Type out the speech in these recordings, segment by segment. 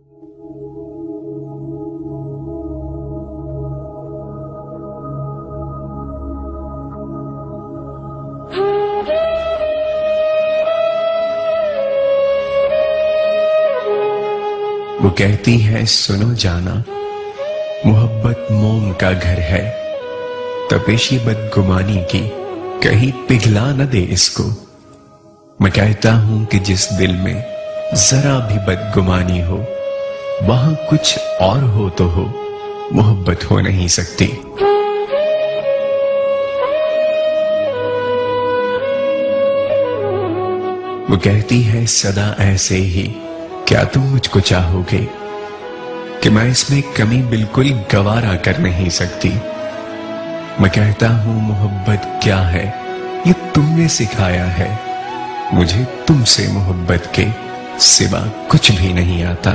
वो कहती है सुनो जाना, मोहब्बत मोम का घर है, तपिशी बदगुमानी की कहीं पिघला न दे इसको। मैं कहता हूं कि जिस दिल में जरा भी बदगुमानी हो, वहां कुछ और हो तो हो, मोहब्बत हो नहीं सकती। वो कहती है सदा ऐसे ही क्या तुम मुझको चाहोगे, कि मैं इसमें कमी बिल्कुल गवारा कर नहीं सकती। मैं कहता हूं मोहब्बत क्या है ये तुमने सिखाया है, मुझे तुमसे मोहब्बत के सिवा कुछ भी नहीं आता।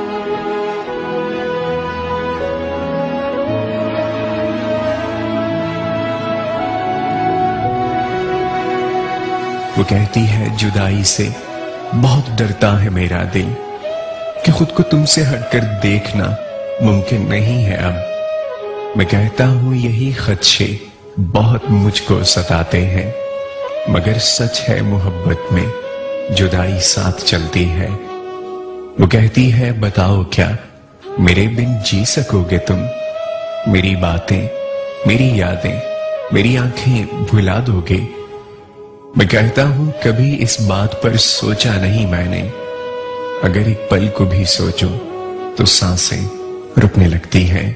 वो कहती है जुदाई से बहुत डरता है मेरा दिल, कि खुद को तुमसे हटकर देखना मुमकिन नहीं है अब। मैं कहता हूं यही खदशे बहुत मुझको सताते हैं, मगर सच है मोहब्बत में जुदाई साथ चलती है। वो कहती है बताओ क्या मेरे बिन जी सकोगे तुम, मेरी बातें मेरी यादें मेरी आंखें भुला दोगे। मैं कहता हूं कभी इस बात पर सोचा नहीं मैंने, अगर एक पल को भी सोचो तो सांसें रुकने लगती हैं।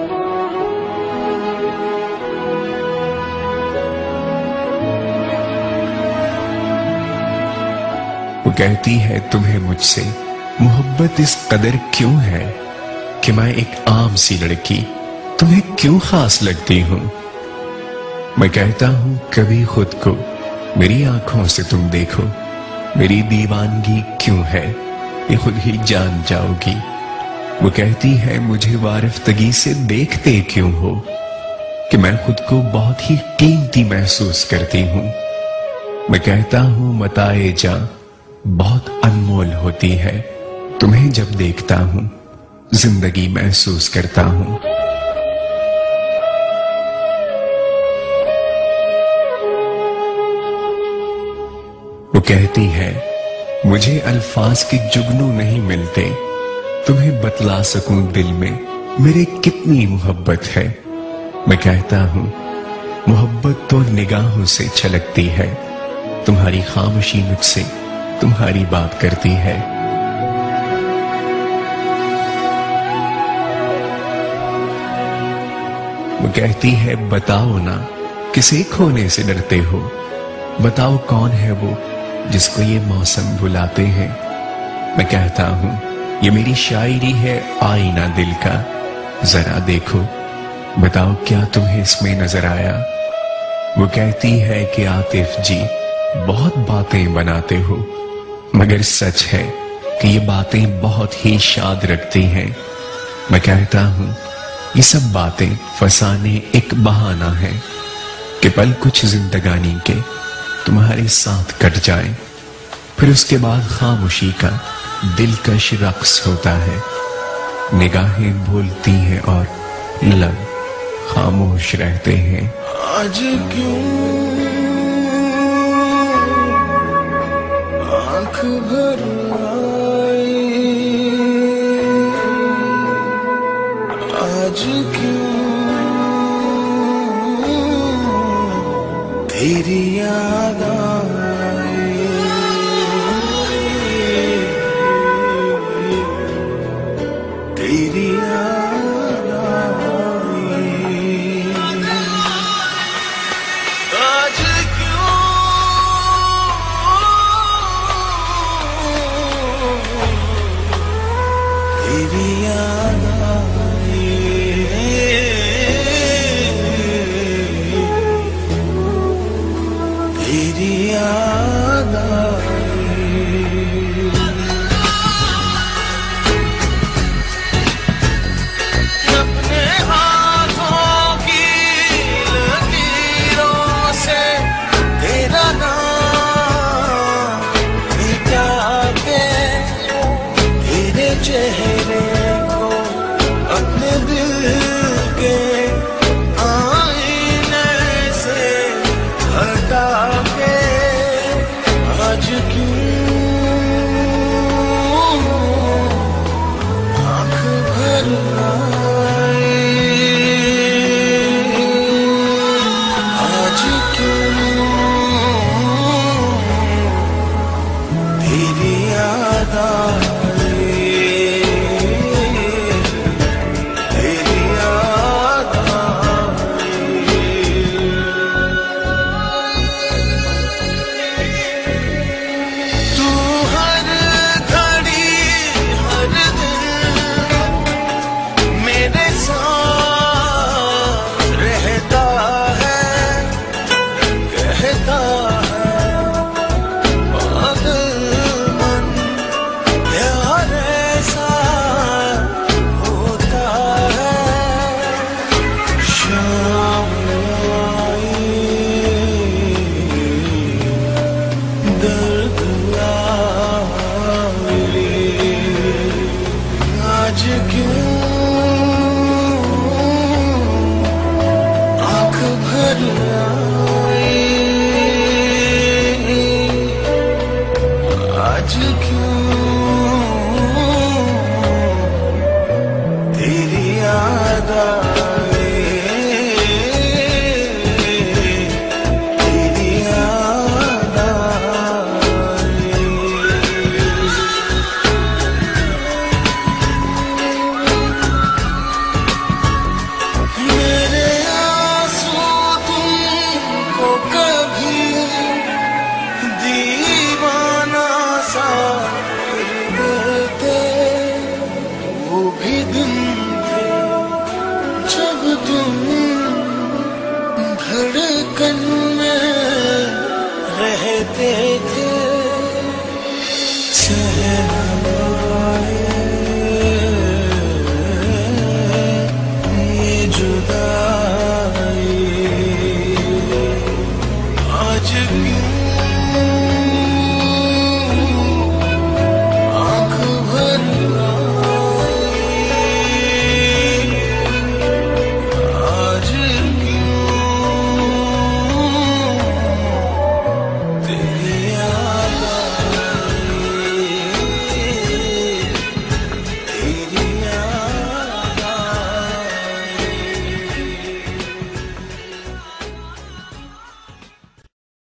वो कहती है तुम्हें मुझसे मोहब्बत इस कदर क्यों है, कि मैं एक आम सी लड़की तुम्हें क्यों खास लगती हूं। मैं कहता हूं कभी खुद को मेरी आंखों से तुम देखो, मेरी दीवानगी क्यों है ये खुद ही जान जाओगी। वो कहती है मुझे वारिफ्तगी से देखते क्यों हो, कि मैं खुद को बहुत ही कीमती महसूस करती हूं। मैं कहता हूं मताए जा बहुत अनमोल होती है, तुम्हें जब देखता हूं जिंदगी महसूस करता हूं। वो कहती है मुझे अल्फाज के जुगनू नहीं मिलते, तुम्हें बतला सकूं दिल में मेरे कितनी मोहब्बत है। मैं कहता हूं मोहब्बत तो निगाहों से छलकती है, तुम्हारी खामोशी मुझसे तुम्हारी बात करती है। वो कहती है बताओ ना किसे खोने से डरते हो, बताओ कौन है वो जिसको ये मौसम बुलाते हैं। मैं कहता हूं ये मेरी शायरी है आईना दिल का, जरा देखो बताओ क्या तुम्हें इसमें नजर आया। वो कहती है कि आतिफ जी बहुत बातें बनाते हो, मगर सच है कि ये बातें बहुत ही शाद रखती हैं। मैं कहता हूं ये सब बातें फसाने एक बहाना है, कि पल कुछ जिंदगानी के तुम्हारे साथ कट जाए, फिर उसके बाद खामोशी का दिलकश रक्स होता है। निगाहें भूलती हैं और लब खामोश रहते हैं। आज क्यों आंख भर आई, आज क्यों तेरी याद आई, तेरी याद आई। आज क्यों आए, तेरी याद आए। तू हर घड़ी हर दिन मेरे साथ रहता है, कहता है पागल मन प्यार ऐसा होता है। शाम आई दर्द लाए, आज क्यों आँख भर आई, आज क्यों तेरी याद आए, तेरी याद आए। मेरे आंसू तुमको कभी दीवाना सा कर देते, वो भी दिन थे जब तुम धड़कन में रहते थे। सहना